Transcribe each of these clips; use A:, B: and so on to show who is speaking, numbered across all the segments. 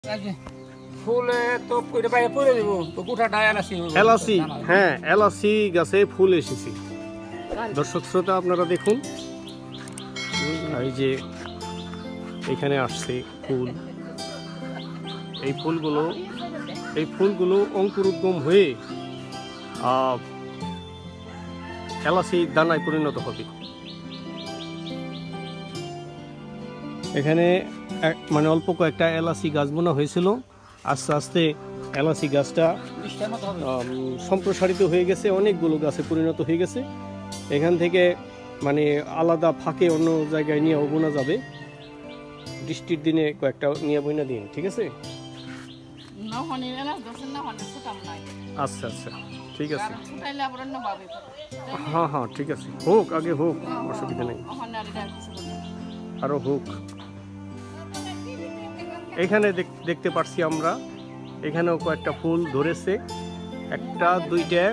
A: ফুলে তো বাইরে পড়ে দেবো গোটাটা
B: এলাচি। হ্যাঁ, এলাচি গাছে ফুল এসেছে। দর্শক শ্রোতা আপনারা দেখুন, এই যে এখানে আসছে ফুল। এই ফুলগুলো অঙ্কুরোদ্গম হয়ে এলাচি দানায় পরিণত হবে। এখানে মানে অল্প কয়েকটা এলাচি গাছ বোনা হয়েছিল, আস্তে আস্তে এলাচি গাছটা সম্প্রসারিত হয়ে গেছে, অনেকগুলো গাছে পরিণত হয়ে গেছে। এখান থেকে মানে আলাদা ফাঁকে অন্য জায়গায় নিয়ে বোনা যাবে। বৃষ্টির দিনে কয়েকটা নিয়ে বইনা দিন, ঠিক আছে? আচ্ছা আচ্ছা, ঠিক আছে। হ্যাঁ হ্যাঁ, ঠিক আছে, হোক, আগে হোক, অসুবিধা নেই, আরো হোক। এখানে দেখতে পাচ্ছি আমরা, এখানেও কয়েকটা ফুল ধরেছে, একটা, দুইটা,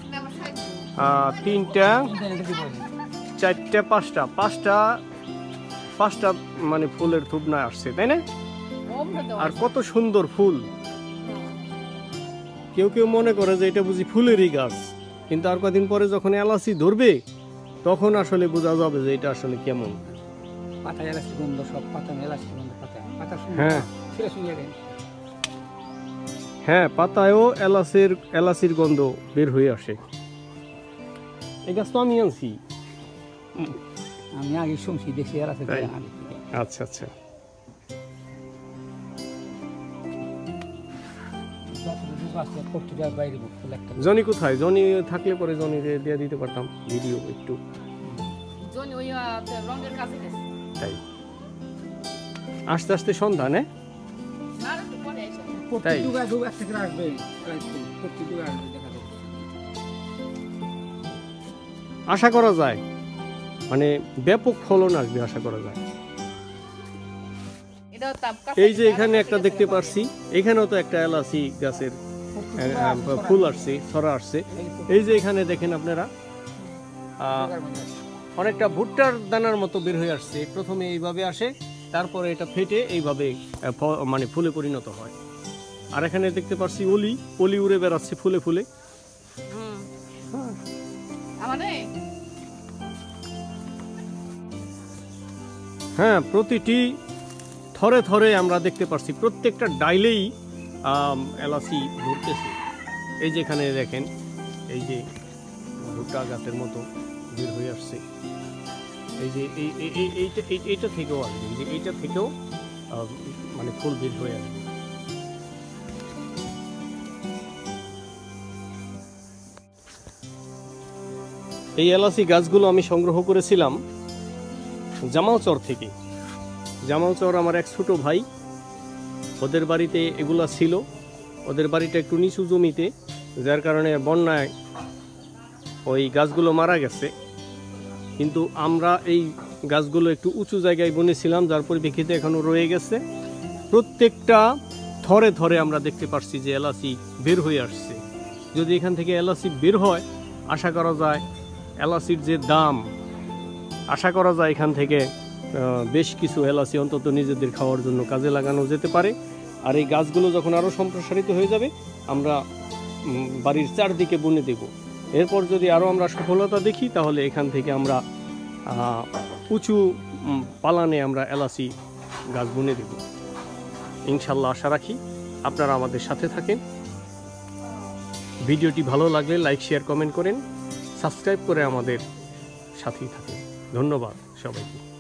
B: তিনটা, চারটা, পাঁচটা মানে ফুলের থুবনা আসছে, তাই না? আর কত সুন্দর ফুল। কেউ কেউ মনে করে যে এটা বুঝি ফুলেরই গাছ, কিন্তু আর কদিন পরে যখন এলাচি ধরবে তখন আসলে বোঝা যাবে যে এটা আসলে কেমন। হ্যাঁ হ্যাঁ, পাতায়ও এলাচির গন্ধ বের হয়ে আসে। এই গাছ তো আমি আনছি,
A: আমি আগে শুনছি, দেখছি।
B: আচ্ছা আচ্ছা, জনি কোথায়? জনি থাকলে পরে জনি দিয়ে দিতে পারতাম ভিডিও একটু। তাই আস্তে আস্তে সন্ধ্যা, না? আশা করা যায় মানে ব্যাপক ফলন আসবে, আশা করা যায়। এই যে এখানে একটা দেখতে পাচ্ছি, এখানেও তো একটা এলাচি গাছের ফুল আসছে, ছড়া আসছে। এই যে এখানে দেখেন আপনারা, অনেকটা ভুট্টার দানার মতো বের হয়ে আসছে। প্রথমে এইভাবে আসে, তারপরে এটা ফেটে এইভাবে মানে ফুলে পরিণত হয়। আর এখানে দেখতে পাচ্ছি অলি উড়ে বেড়াচ্ছে ফুলে ফুলে। হ্যাঁ, প্রতিটি থরে থরে আমরা দেখতে পাচ্ছি, প্রত্যেকটা ডাইলেই এলাচি ধরতেছে। এই যে এখানে দেখেন, এই যে ভুট্টা গাছের মতো বের হয়ে আসছে। এই যে এইটা থেকেও আসবে, এই যে এইটা থেকেও মানে ফুল বের হয়ে আসবে। এই এলাচি গাছগুলো আমি সংগ্রহ করেছিলাম জামালচর থেকে। জামালচর আমার এক ছোট ভাই, ওদের বাড়িতে এগুলা ছিল। ওদের বাড়িটা একটু নিচু জমিতে, যার কারণে বন্যায় ওই গাছগুলো মারা গেছে। কিন্তু আমরা এই গাছগুলো একটু উঁচু জায়গায় বনেছিলাম, যার পরিপ্রেক্ষিতে এখনো রয়ে গেছে। প্রত্যেকটা থরে থরে আমরা দেখতে পাচ্ছি যে এলাচি বের হয়ে আসছে। যদি এখান থেকে এলাচি বের হয়, আশা করা যায় এলাচির যে দাম, আশা করা যায় এখান থেকে বেশ কিছু এলাচি অন্তত নিজেদের খাওয়ার জন্য কাজে লাগানো যেতে পারে। আর এই গাছগুলো যখন আরও সম্প্রসারিত হয়ে যাবে, আমরা বাড়ির চারদিকে বুনে দেব। এরপর যদি আরও আমরা সফলতা দেখি, তাহলে এখান থেকে আমরা উঁচু পালানে আমরা এলাচি গাছ বুনে দেব ইনশাল্লাহ। আশা রাখি আপনারা আমাদের সাথে থাকেন। ভিডিওটি ভালো লাগলে লাইক, শেয়ার, কমেন্ট করেন, সাবস্ক্রাইব করে আমাদের সাথেই থাকেন। ধন্যবাদ সবাইকে।